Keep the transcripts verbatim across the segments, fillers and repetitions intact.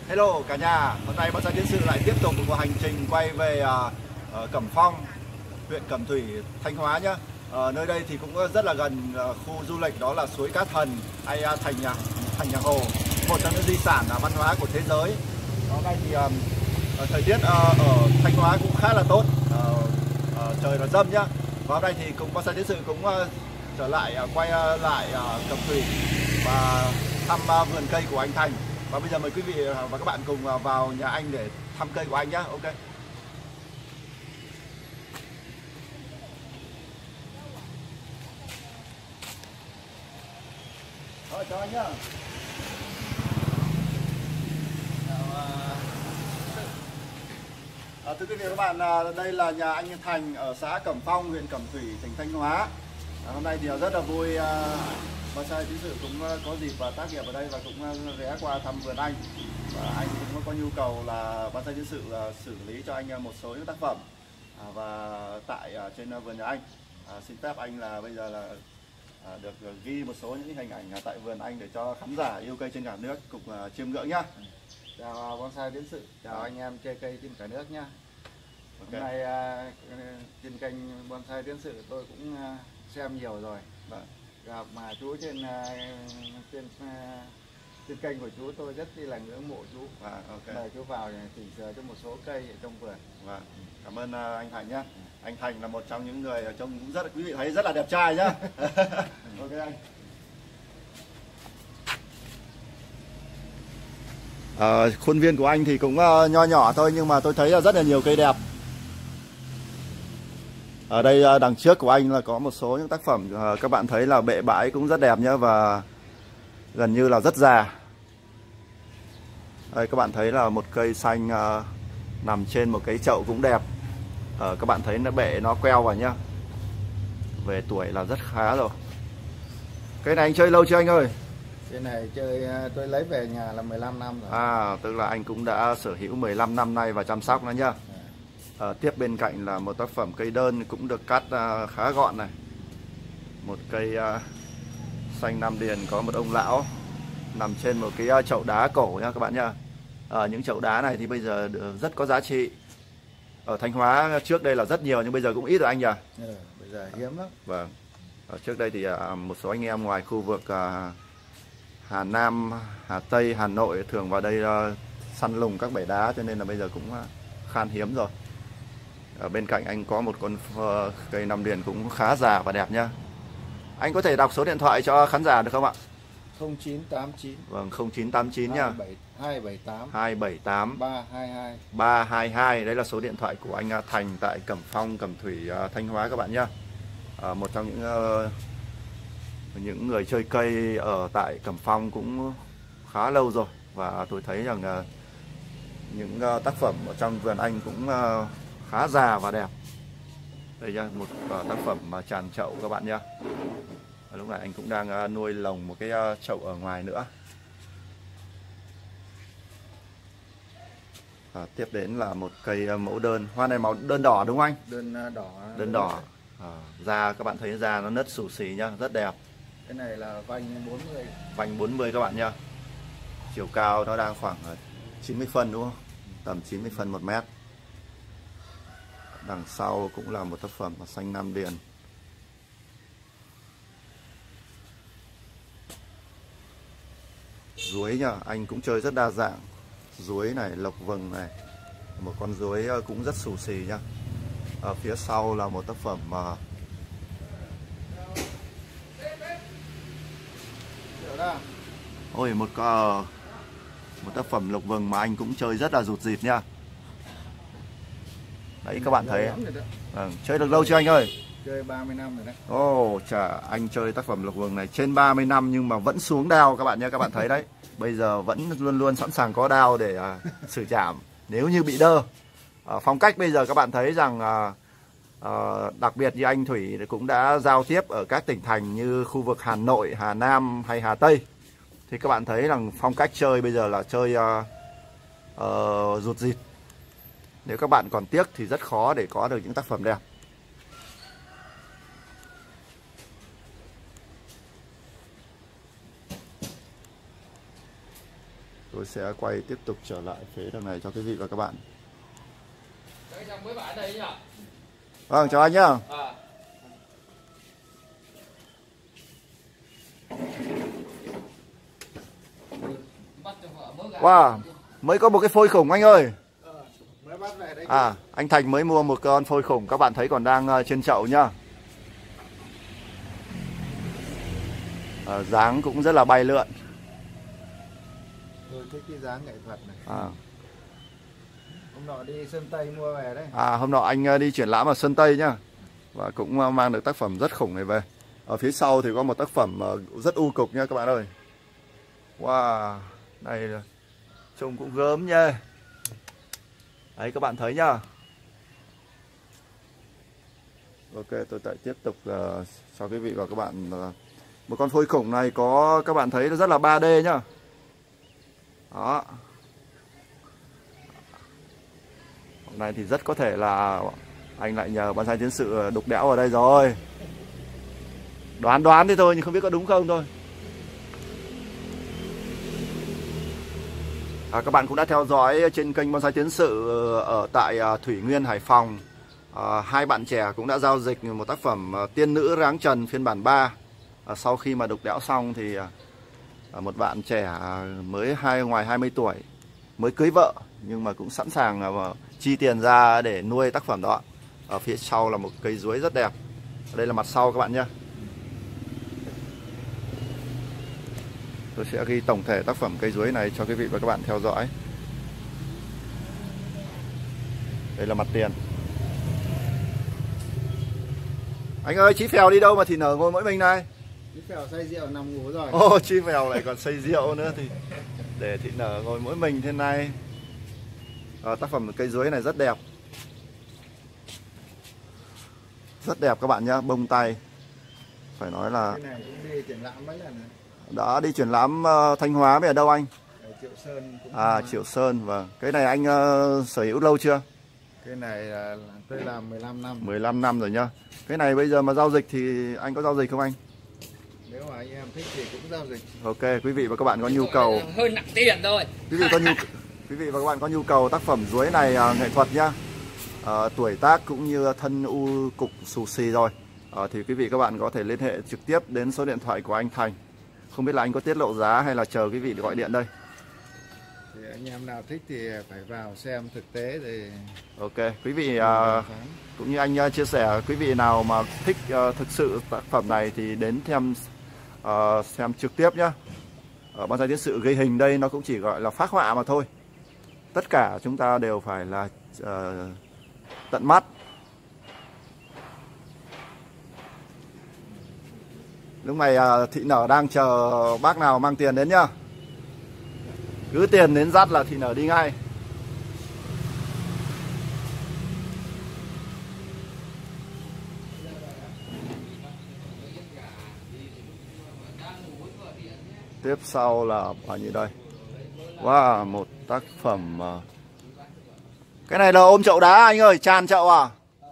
Hello cả nhà, hôm nay Bonsai Tiến Sự lại tiếp tục một hành trình quay về uh, Cẩm Phong, huyện Cẩm Thủy, Thanh Hóa nhé. Ở nơi đây thì cũng rất là gần uh, khu du lịch, đó là suối Cá Thần hay uh, thành nhà thành nhà Hồ, một trong những di sản uh, văn hóa của thế giới. Hôm nay thì um, thời tiết uh, ở Thanh Hóa cũng khá là tốt, uh, uh, trời là râm nhá. Và hôm nay thì cùng Bonsai Tiến Sự cũng uh, trở lại uh, quay uh, lại uh, Cẩm Thủy và thăm uh, vườn cây của anh Thành. Và bây giờ mời quý vị và các bạn cùng vào nhà anh để thăm cây của anh nhé. Ok. Rồi, chào anh nhá. À, thưa quý vị và các bạn, đây là nhà anh Thành ở xã Cẩm Phong, huyện Cẩm Thủy, tỉnh Thanh Hóa. À, hôm nay thì rất là vui, Bonsai Tiến Sự cũng có dịp và tác nghiệp ở đây và cũng ghé qua thăm vườn anh. Và anh cũng có nhu cầu là Bonsai Tiến Sự xử lý cho anh một số những tác phẩm. À, và tại trên vườn nhà anh, à, xin phép anh là bây giờ là à, được ghi một số những hình ảnh tại vườn anh để cho khán giả yêu cây trên cả nước cùng uh, chiêm ngưỡng nhá. Chào Bonsai Tiến Sự, chào à. anh em chơi cây trên cả nước nhá. Okay. Hôm nay uh, trên kênh Bonsai Tiến Sự tôi cũng uh, xem nhiều rồi. Vâng. Gặp mà chú trên uh, trên uh, trên kênh của chú tôi rất là ngưỡng mộ chú. À, okay. Mời chú vào chỉnh sửa cho một số cây ở trong vườn. Vâng. Cảm ơn uh, anh Thành nhá. Ừ. Anh Thành là một trong những người trông cũng rất là quý vị thấy rất là đẹp trai nhá. Ok anh. À, khuôn viên của anh thì cũng uh, nho nhỏ thôi nhưng mà tôi thấy là rất là nhiều cây đẹp. Ở đây uh, đằng trước của anh là có một số những tác phẩm uh, các bạn thấy là bệ bãi cũng rất đẹp nhá và gần như là rất già. Đây các bạn thấy là một cây xanh uh, nằm trên một cái chậu cũng đẹp. Uh, các bạn thấy nó bệ nó queo vào nhá. Về tuổi là rất khá rồi. Cây này anh chơi lâu chưa anh ơi? Cái này chơi tôi lấy về nhà là mười lăm năm rồi. À, tức là anh cũng đã sở hữu mười lăm năm nay và chăm sóc nó nhá. À, tiếp bên cạnh là một tác phẩm cây đơn cũng được cắt uh, khá gọn này. Một cây uh, xanh Nam Điền có một ông lão nằm trên một cái uh, chậu đá cổ nha các bạn nhá. À, những chậu đá này thì bây giờ rất có giá trị. Ở Thanh Hóa trước đây là rất nhiều nhưng bây giờ cũng ít rồi anh nhỉ? Ừ, bây giờ hiếm lắm. Vâng. Ở trước đây thì uh, một số anh em ngoài khu vực uh, Hà Nam, Hà Tây, Hà Nội thường vào đây uh, săn lùng các bể đá cho nên là bây giờ cũng uh, khan hiếm rồi. Ở bên cạnh anh có một con uh, cây Nam Điền cũng khá già và đẹp nhá. Anh có thể đọc số điện thoại cho khán giả được không ạ? không chín tám chín. Vâng, không chín tám chín nhá. hai bảy tám. hai bảy tám. ba hai hai. ba hai hai. Đấy là số điện thoại của anh Thành tại Cẩm Phong, Cẩm Thủy, uh, Thanh Hóa các bạn nhá. Uh, một trong những uh, những người chơi cây ở tại Cẩm Phong cũng khá lâu rồi và tôi thấy rằng uh, những uh, tác phẩm ở trong vườn anh cũng uh, khá già và đẹp. Đây nha, một uh, tác phẩm mà tràn chậu các bạn nhá. Lúc này anh cũng đang uh, nuôi lồng một cái uh, chậu ở ngoài nữa. À, tiếp đến là một cây uh, mẫu đơn. Hoa này màu đơn đỏ đúng không anh? Đơn uh, đỏ. Đơn đỏ. À, da các bạn thấy da nó nứt xù xì nhá, rất đẹp. Cái này là vành bốn mươi. Vành bốn mươi các bạn nhá. Chiều cao nó đang khoảng chín mươi phân đúng không? Tầm chín mươi phân một mét. Đằng sau cũng là một tác phẩm xanh Nam Điền. Ruối nhá, anh cũng chơi rất đa dạng. Ruối này, lộc vừng này. Một con ruối cũng rất xù xì nhá. Ở phía sau là một tác phẩm mà ôi một uh, một tác phẩm lộc vừng mà anh cũng chơi rất là rụt rịt nha. Đấy các bạn thấy. À, chơi được lâu chưa anh ơi? Chơi ba mươi năm rồi đấy. Ồ, oh, chà, anh chơi tác phẩm lộc vừng này trên ba mươi năm nhưng mà vẫn xuống đao các bạn nhé, các bạn thấy đấy. Bây giờ vẫn luôn luôn sẵn sàng có đao để uh, xử trảm nếu như bị đơ. Uh, phong cách bây giờ các bạn thấy rằng uh, uh, đặc biệt như anh Thủy cũng đã giao tiếp ở các tỉnh thành như khu vực Hà Nội, Hà Nam hay Hà Tây. Thì các bạn thấy rằng phong cách chơi bây giờ là chơi uh, uh, rụt rịt. Nếu các bạn còn tiếc thì rất khó để có được những tác phẩm đẹp. Tôi sẽ quay tiếp tục trở lại phía đằng này cho quý vị và các bạn. Vâng, chào anh nhá. À. Wow, mới có một cái phôi khủng anh ơi. À, anh Thành mới mua một con phôi khủng, các bạn thấy còn đang trên chậu nhá. À, dáng cũng rất là bay lượn. Tôi thích cái dáng nghệ thuật này. À. Hôm nọ đi Sơn Tây mua về đấy. À, hôm nọ anh đi triển lãm ở Sơn Tây nhá. Và cũng mang được tác phẩm rất khủng này về. Ở phía sau thì có một tác phẩm rất u cục nha các bạn ơi. Wow, này trông cũng gớm nha. Đấy các bạn thấy nhá. Ok, tôi lại tiếp tục uh, cho quý vị và các bạn uh, một con phôi khủng này có các bạn thấy nó rất là ba D nhá. Đó. Hôm nay thì rất có thể là anh lại nhờ bonsai tiến sự đục đẽo ở đây rồi. Đoán đoán thế thôi nhưng không biết có đúng không thôi. À, các bạn cũng đã theo dõi trên kênh Bonsai Tiến Sự ở tại Thủy Nguyên, Hải Phòng. À, hai bạn trẻ cũng đã giao dịch một tác phẩm Tiên Nữ Ráng Trần phiên bản ba. À, sau khi mà đục đẽo xong thì à, một bạn trẻ mới hai ngoài hai mươi tuổi, mới cưới vợ nhưng mà cũng sẵn sàng à, chi tiền ra để nuôi tác phẩm đó. Ở phía sau là một cây chuối rất đẹp. Ở đây là mặt sau các bạn nhé. Tôi sẽ ghi tổng thể tác phẩm cây chuối này cho quý vị và các bạn theo dõi. Đây là mặt tiền. Anh ơi, Chí Phèo đi đâu mà thì nở ngồi mỗi mình này? Chí Phèo say rượu nằm ngủ rồi. Ô, oh, Chí Phèo lại còn say rượu nữa thì để thị nở ngồi mỗi mình thế này. À, tác phẩm cây chuối này rất đẹp. Rất đẹp các bạn nhé, bông tay. Phải nói là cái này cũng đi triển lãm mấy lần rồi. Đã đi triển lãm uh, Thanh Hóa với ở đâu anh? Ở Triệu Sơn cũng À, Triệu Sơn, vâng. Cái này anh uh, sở hữu lâu chưa? Cái này là tôi làm mười lăm năm. mười lăm năm rồi nhá. Cái này bây giờ mà giao dịch thì anh có giao dịch không anh? Nếu mà anh em thích thì cũng giao dịch. Ok, quý vị và các bạn có nhu cầu hơi nặng tiền thôi. Quý vị có nhu quý vị và các bạn có nhu cầu tác phẩm chuối này uh, nghệ thuật nhá. Uh, tuổi tác cũng như thân u cục xù xì rồi. Uh, thì quý vị các bạn có thể liên hệ trực tiếp đến số điện thoại của anh Thành. Không biết là anh có tiết lộ giá hay là chờ quý vị gọi điện đây? Thì anh em nào thích thì phải vào xem thực tế thì. Ok, quý vị uh, cũng như anh uh, chia sẻ, quý vị nào mà thích uh, thực sự tác phẩm này thì đến xem uh, xem trực tiếp nhá. Ở Bonsai Tiến Sự ghi hình đây nó cũng chỉ gọi là phác họa mà thôi. Tất cả chúng ta đều phải là uh, tận mắt. Lúc này uh, Thị Nở đang chờ bác nào mang tiền đến nhá. Cứ tiền đến dắt là Thị Nở đi ngay. Tiếp sau là bao nhiêu đây? Wow, một tác phẩm. Cái này là ôm chậu đá anh ơi, tràn chậu à?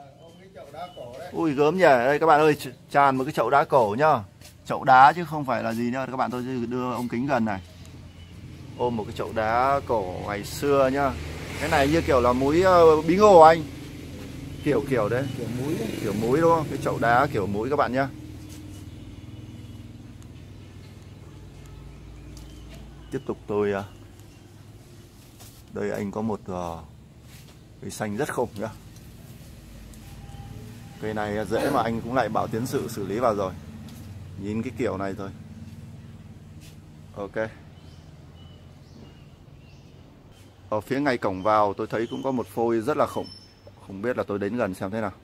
Ui gớm nhỉ, đây các bạn ơi, tràn một cái chậu đá cổ nhá. Chậu đá chứ không phải là gì nữa các bạn, tôi đưa ống kính gần này. Ôm một cái chậu đá cổ ngày xưa nhá. Cái này như kiểu là múi uh, bí ngô anh. Kiểu kiểu đấy, kiểu múi đấy. Kiểu múi đúng không? Cái chậu đá kiểu múi các bạn nhá. Tiếp tục tôi uh, đây anh có một uh, cây xanh rất khủng nhá. Cây này dễ mà anh cũng lại bảo Tiến Sự xử lý vào rồi. Nhìn cái kiểu này thôi. Ok. Ở phía ngay cổng vào tôi thấy cũng có một phôi rất là khủng. Không biết là tôi đến gần xem thế nào.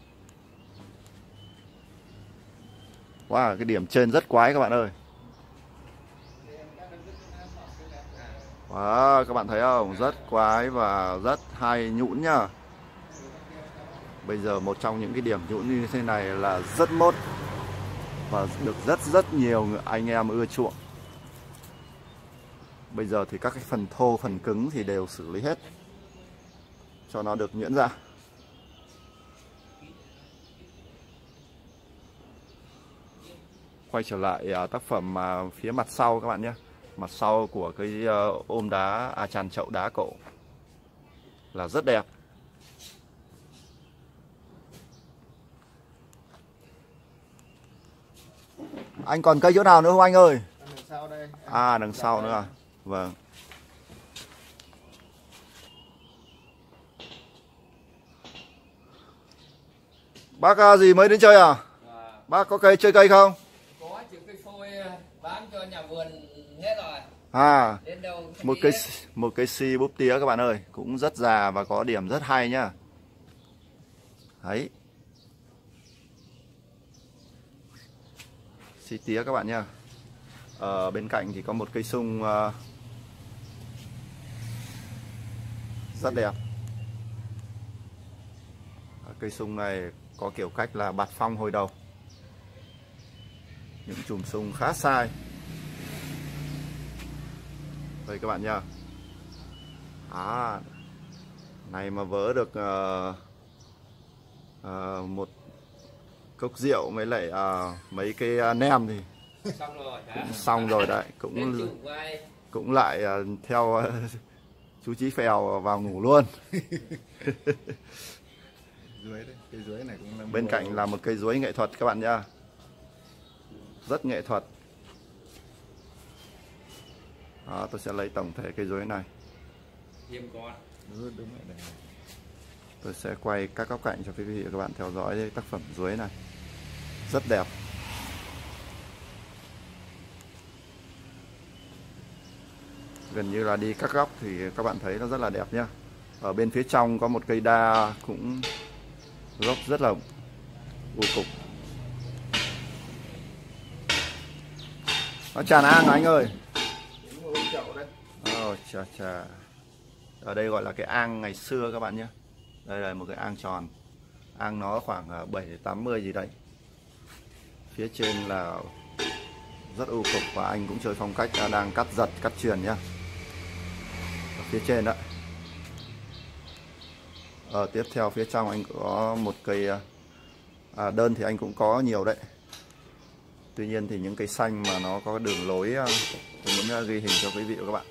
Wow, cái điểm trên rất quái các bạn ơi. Wow, các bạn thấy không? Rất quái và rất hay, nhũn nhá. Bây giờ một trong những cái điểm nhũn như thế này là rất mốt và được rất rất nhiều anh em ưa chuộng. Bây giờ thì các cái phần thô, phần cứng thì đều xử lý hết cho nó được nhuyễn ra. Quay trở lại tác phẩm phía mặt sau các bạn nhé. Mặt sau của cái uh, ôm đá à tràn chậu đá cổ là rất đẹp. Anh còn cây chỗ nào nữa không anh ơi? Đằng sau đây. À đằng sau nữa à? Vâng. Bác gì mới đến chơi à? À. Bác có cây chơi cây không? Có chứ, cây phôi bán cho nhà vườn hết rồi. À, đến đâu một cây một cây si búp tía các bạn ơi, cũng rất già và có điểm rất hay nhá. Đấy. Si tía các bạn nhá. Ở bên cạnh thì có một cây sung uh, rất đẹp. Cây sung này có kiểu cách là bạt phong hồi đầu. Những chùm sung khá sai. Đây các bạn nha. À, này mà vớ được uh, uh, một cốc rượu với lại uh, mấy cái uh, nem thì xong rồi, cũng xong rồi đấy. Cũng cũng lại uh, theo uh, chú Chí Phèo vào ngủ luôn. Dưới đấy, cây dưới này cũng là bên cạnh là một cây chuối nghệ thuật các bạn nha, rất nghệ thuật. À, tôi sẽ lấy tổng thể cây chuối này. Hiếm con. Đúng, đúng rồi, đây. Tôi sẽ quay các góc cạnh cho quý vị và các bạn theo dõi tác phẩm chuối này, rất đẹp. Gần như là đi các góc thì các bạn thấy nó rất là đẹp nhá. Ở bên phía trong có một cây đa cũng gốc rất là u cục. Nó tràn ang anh ơi. Oh, chà chà. Ở đây gọi là cái ang ngày xưa các bạn nhé. Đây là một cái ang tròn. Ang nó khoảng bảy tám mươi gì đấy. Phía trên là rất u cục và anh cũng chơi phong cách đang cắt giật, cắt chuyền nhá. Ở phía trên đó. Ờ, tiếp theo phía trong anh có một cây à, đơn thì anh cũng có nhiều đấy. Tuy nhiên thì những cây xanh mà nó có đường lối tôi muốn ghi hình cho quý vị và các bạn.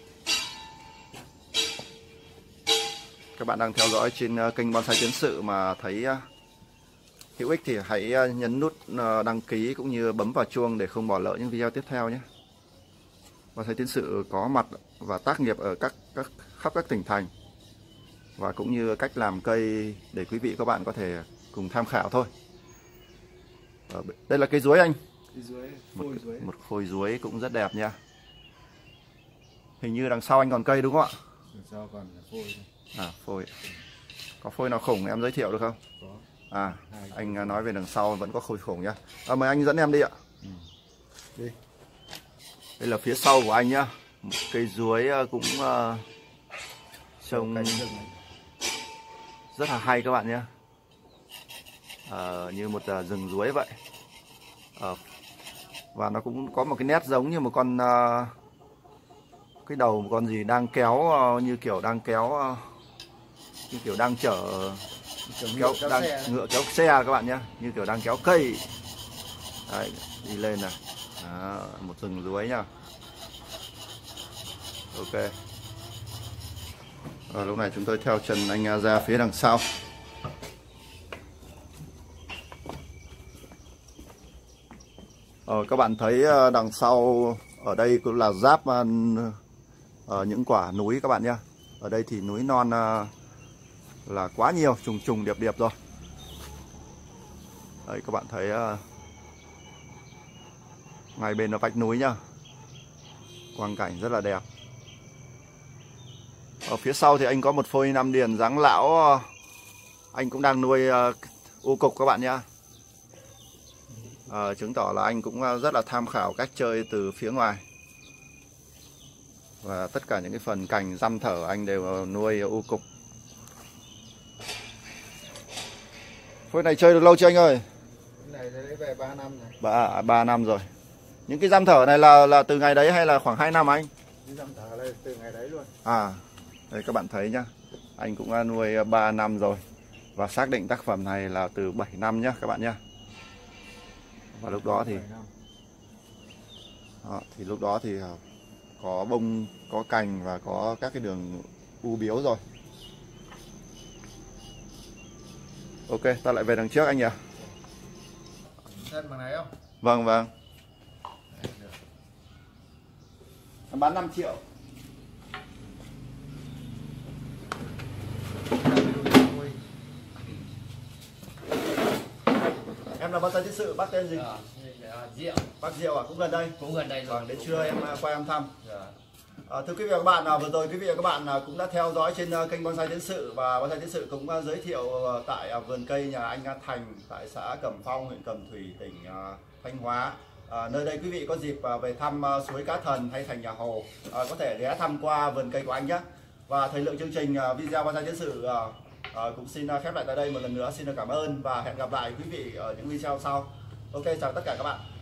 Các bạn đang theo dõi trên kênh Bonsai Tiến Sự mà thấy hữu ích thì hãy nhấn nút đăng ký cũng như bấm vào chuông để không bỏ lỡ những video tiếp theo nhé. Bonsai Tiến Sự có mặt và tác nghiệp ở các, các khắp các tỉnh thành và cũng như cách làm cây để quý vị và các bạn có thể cùng tham khảo thôi. Ở đây là cây chuối anh. Cây chuối, một, phôi chuối. một phôi chuối cũng rất đẹp nha. Hình như đằng sau anh còn cây đúng không ạ? Đằng sau còn là phôi thôi. À, phôi. Có phôi nào khủng em giới thiệu được không? Có. À, anh nói về đằng sau vẫn có phôi khủng nhá. À, mời anh dẫn em đi ạ. Ừ. Đi. Đây là phía sau của anh nhá. Một cây chuối cũng uh, trông rất là hay các bạn nhé. À, như một uh, rừng chuối vậy. À, và nó cũng có một cái nét giống như một con uh, cái đầu một con gì đang kéo uh, như kiểu đang kéo uh, như kiểu đang chở kéo, kéo đang xe. ngựa kéo xe các bạn nhé, như kiểu đang kéo cây. Đấy, đi lên này. Đó, một rừng chuối nha. Ok. Rồi, lúc này chúng tôi theo chân anh ra phía đằng sau. Ờ, các bạn thấy đằng sau ở đây cũng là giáp ở những quả núi các bạn nhé. Ở đây thì núi non là quá nhiều, trùng trùng điệp điệp rồi. Đấy, các bạn thấy ngay bên là vách núi nhá. Quang cảnh rất là đẹp. Ở phía sau thì anh có một phôi Nam Điền dáng lão. Anh cũng đang nuôi u cục các bạn nhá. À, chứng tỏ là anh cũng rất là tham khảo cách chơi từ phía ngoài. Và tất cả những cái phần cành răm thở anh đều nuôi u cục. Phôi này chơi được lâu chưa anh ơi? Cái này lấy về ba năm rồi. Ba, ba năm rồi. Những cái răm thở này là là từ ngày đấy hay là khoảng hai năm anh? Cái răm thở này từ ngày đấy luôn. À, đây các bạn thấy nhá. Anh cũng nuôi ba năm rồi. Và xác định tác phẩm này là từ bảy năm nhá các bạn nhá. Và lúc đó thì đó, thì lúc đó thì có bông, có cành và có các cái đường u biếu rồi. Ok, ta lại về đằng trước anh nhỉ? Xem bằng này không? Vâng vâng. Em bán năm triệu. Em là bonsai chiến sự, bác tên gì? Dạ, dạ, Diệu. Bác Diệu à, cũng gần đây. Cũng gần đây rồi. Vâng, đến trưa em qua em thăm. Dạ. À, thưa quý vị và các bạn, à, vừa rồi quý vị và các bạn à, cũng đã theo dõi trên uh, kênh Bonsai Tiến Sự, và Bonsai Tiến Sự cũng uh, giới thiệu uh, tại uh, vườn cây nhà anh Thành tại xã Cẩm Phong, huyện Cẩm Thủy, tỉnh uh, Thanh Hóa. À, nơi đây quý vị có dịp uh, về thăm uh, suối Cá Thần hay thành nhà Hồ, uh, có thể ghé thăm qua vườn cây của anh nhé. Và thời lượng chương trình uh, video Bonsai Tiến Sự uh, uh, cũng xin uh, khép lại tại đây. Một lần nữa xin được cảm ơn và hẹn gặp lại quý vị ở những video sau. Ok, chào tất cả các bạn.